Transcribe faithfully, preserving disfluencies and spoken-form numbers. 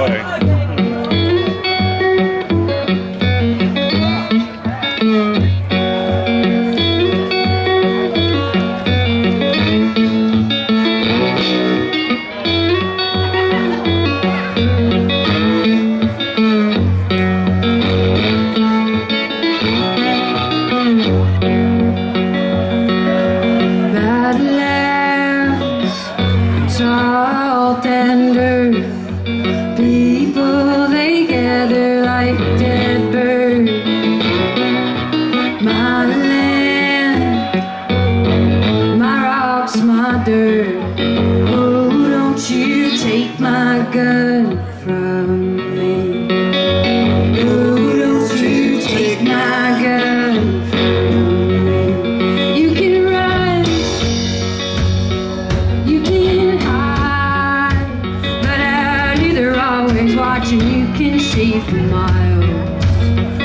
Badlands, salt and earth, people they gather like dead birds. My land, my rocks, my dirt. Oh, don't you take my gun from me. Oh, don't you take my gun from me. You can run, you can hide, but out here they're always watching. You can see for miles.